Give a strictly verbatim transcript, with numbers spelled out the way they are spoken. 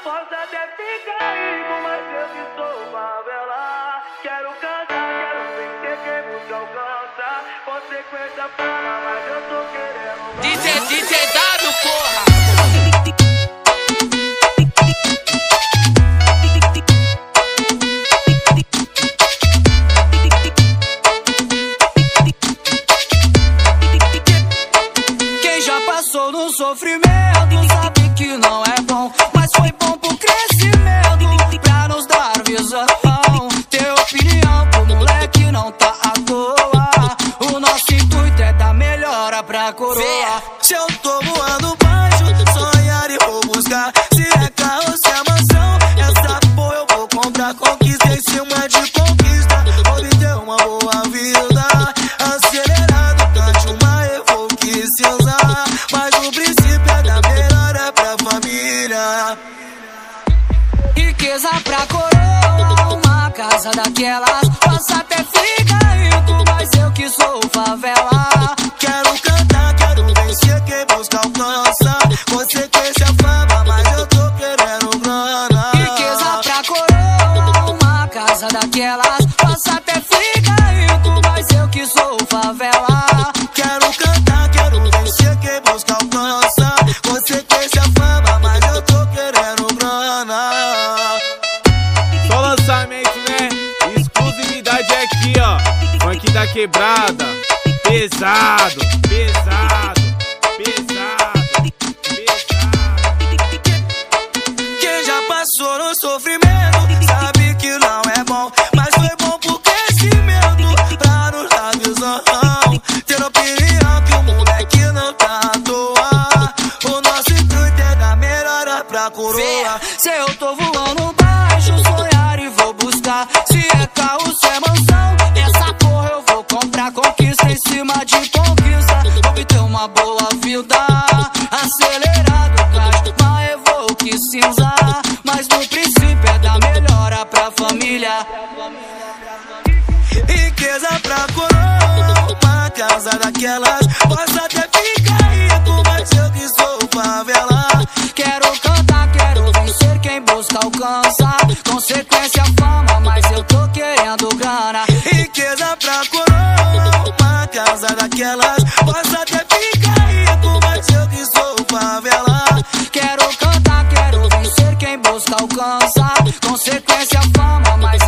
Posso até ficar rico, mas eu que sou favela. Quero cantar, quero vencer, quem busca alcança. Consequência fama, mas eu tô querendo. D J, D J W, porra! Quem já passou no sofrimento sabe que não é bom, mas foi bom pro crescimento, pra nos dar visão. Ter opinião pro moleque não tá à toa. O nosso intuito é dar melhora pra coroa. Se eu tô voando baixo, sonhar e vou buscar. Se é carro, se é mansão, essa porra eu vou comprar. Conquista em cima de conquista, obter uma boa vida. Acelerado, cante uma evoque cinza, mas o princípio é dar melhora pra família. Riqueza pra coroa, uma casa daquelas. Posso até ficar rico, mas eu que sou favela. Quero cantar, quero vencer, quem busca alcança. Consequência fama, mas eu tô querendo grana. Riqueza pra coroa, uma casa daquelas. Posso até ficar rico, mas eu que sou favela. Quero cantar, quero vencer, quem busca alcança. Consequência fama, mas eu tô querendo grana. Só lançamento, né? Exclusividade é aqui, ó. Funk da quebrada. Pesado, pesado, pesado, pesado. Quem já passou no sofrimento sabe que não é bom, mas foi bom pro crescimento, pra nos dar visão. Ter opinião que o moleque não tá à toa. O nosso intuito é dar melhora pra coroa. Se eu tô voando baixo, sonhar e vou buscar. Se é carro, se é mansão, essa porra eu vou comprar. Conquista em cima de conquista, obter uma boa vida. Acelerado, caixa, uma evoque cinza, mas no princípio é dar melhora pra família. Riqueza pra coroa, uma casa daquelas. Posso até ficar rico, mas eu que sou favela. Quero cantar, quero vencer, quem busca alcança. Consequência fama, mas eu tô querendo grana. Riqueza pra coroa, uma casa daquelas. Posso até ficar rico, mas eu que sou favela. Quero cantar, quero vencer, quem busca alcança. Consequência fama, mas